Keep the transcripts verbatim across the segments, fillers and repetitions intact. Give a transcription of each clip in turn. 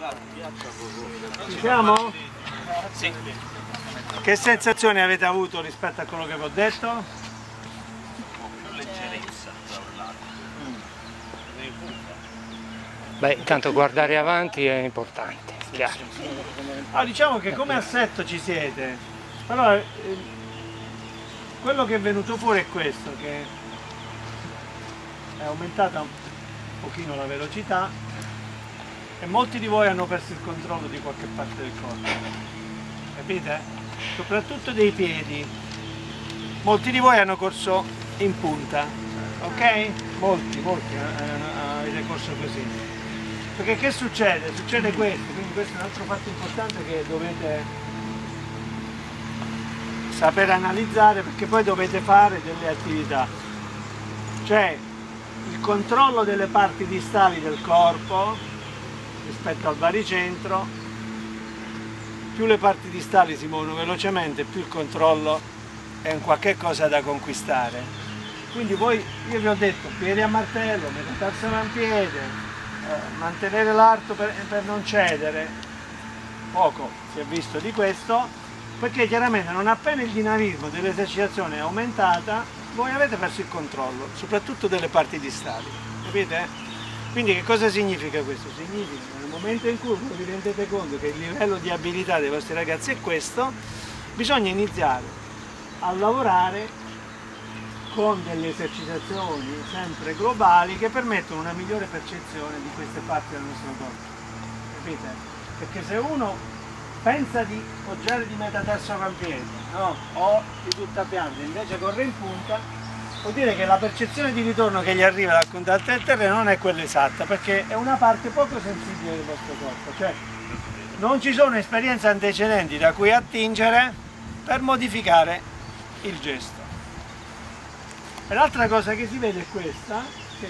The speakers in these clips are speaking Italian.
Ci siamo? Sì. Che sensazioni avete avuto rispetto a quello che vi ho detto? Più leggerezza da un lato. Beh, intanto guardare avanti è importante, chiaro. Ah, diciamo che come assetto ci siete, però eh, quello che è venuto fuori è questo, che è aumentata un pochino la velocità e molti di voi hanno perso il controllo di qualche parte del corpo, capite? Soprattutto dei piedi. Molti di voi hanno corso in punta, ok? Molti, molti eh, avete corso così. Perché che succede? Succede questo, quindi questo è un altro fatto importante che dovete saper analizzare, perché poi dovete fare delle attività. Cioè il controllo delle parti distali del corpo rispetto al baricentro, più le parti distali si muovono velocemente, più il controllo è un qualche cosa da conquistare. Quindi voi, io vi ho detto, piedi a martello, metatarso avampiede, eh, mantenere l'arto per, per non cedere, poco si è visto di questo, perché chiaramente non appena il dinamismo dell'esercitazione è aumentata, voi avete perso il controllo, soprattutto delle parti distali, capite? Quindi che cosa significa questo? Significa che nel momento in cui vi rendete conto che il livello di abilità dei vostri ragazzi è questo, bisogna iniziare a lavorare con delle esercitazioni sempre globali che permettono una migliore percezione di queste parti del nostro corpo, capite? Perché se uno pensa di poggiare di metatarso avampiede, no? O di tutta pianta, invece corre in punta, vuol dire che la percezione di ritorno che gli arriva dal contatto del terreno non è quella esatta, perché è una parte poco sensibile del vostro corpo, cioè non ci sono esperienze antecedenti da cui attingere per modificare il gesto. E l'altra cosa che si vede è questa, che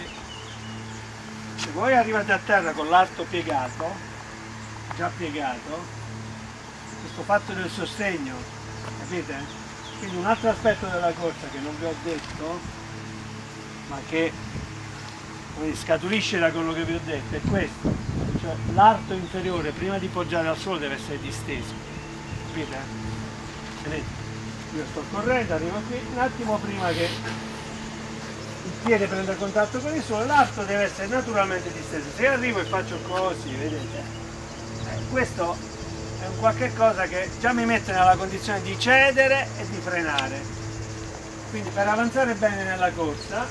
se voi arrivate a terra con l'arto piegato, già piegato, questo fatto del sostegno, capite? Quindi un altro aspetto della corsa che non vi ho detto, ma che scaturisce da quello che vi ho detto, è questo, cioè l'arto inferiore prima di poggiare al suolo deve essere disteso, capite? Vedete? Io sto correndo, arrivo qui, un attimo prima che il piede prende contatto con il suolo, l'arto deve essere naturalmente disteso. Se io arrivo e faccio così, vedete? Eh, questo è un qualche cosa che già mi mette nella condizione di cedere e di frenare. Quindi per avanzare bene nella corsa,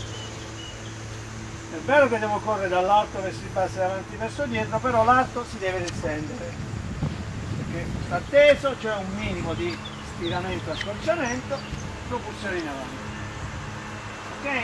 è vero che devo correre dall'alto verso il basso e avanti verso dietro, però l'arto si deve estendere, perché sta teso, c'è un minimo di stiramento e accorciamento, propulsione in avanti. Ok?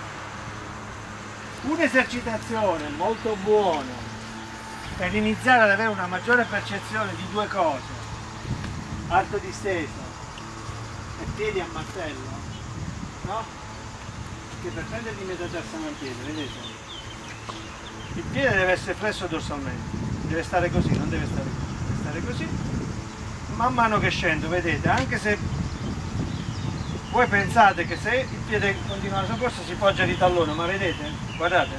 Un'esercitazione molto buona per iniziare ad avere una maggiore percezione di due cose, arto disteso e piedi a martello, no? Che per prendere di metatarso avampiede, vedete? Il piede deve essere flesso dorsalmente, deve stare così, non deve stare così, deve stare così. Man mano che scendo, vedete, anche se voi pensate che se il piede continua la sua corsa si poggia di tallone, ma vedete? Guardate.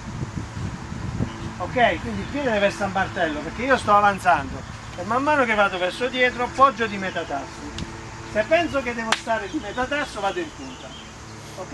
Ok, quindi il piede deve essere a martello, perché io sto avanzando e man mano che vado verso dietro poggio di metatarso. Se penso che devo stare di metatarso vado in punta. Ok?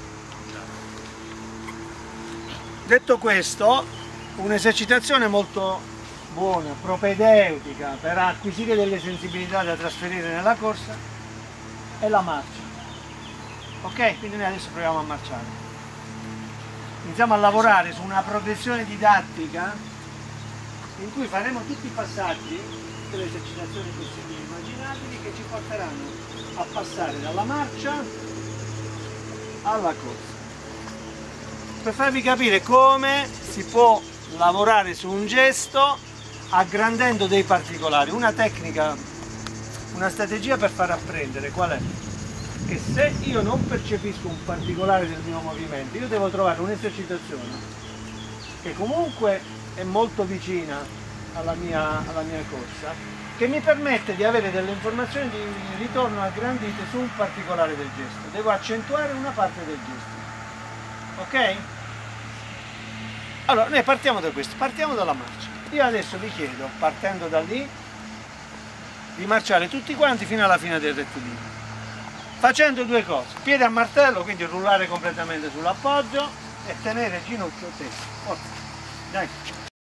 Detto questo, un'esercitazione molto buona, propedeutica, per acquisire delle sensibilità da trasferire nella corsa è la marcia. Ok? Quindi noi adesso proviamo a marciare. Iniziamo a lavorare su una progressione didattica in cui faremo tutti i passaggi, tutte le esercitazioni possibili e immaginabili che ci porteranno a passare dalla marcia alla corsa. Per farvi capire come si può lavorare su un gesto aggrandendo dei particolari. Una tecnica, una strategia per far apprendere qual è? Che se io non percepisco un particolare del mio movimento, io devo trovare un'esercitazione che comunque è molto vicina alla mia, alla mia corsa, che mi permette di avere delle informazioni di ritorno aggrandite su un particolare del gesto. Devo accentuare una parte del gesto. Ok? Allora, noi partiamo da questo, partiamo dalla marcia. Io adesso vi chiedo, partendo da lì, di marciare tutti quanti fino alla fine del rettilineo, facendo due cose: piede a martello, quindi rullare completamente sull'appoggio, e tenere ginocchio teso. Forza, dai.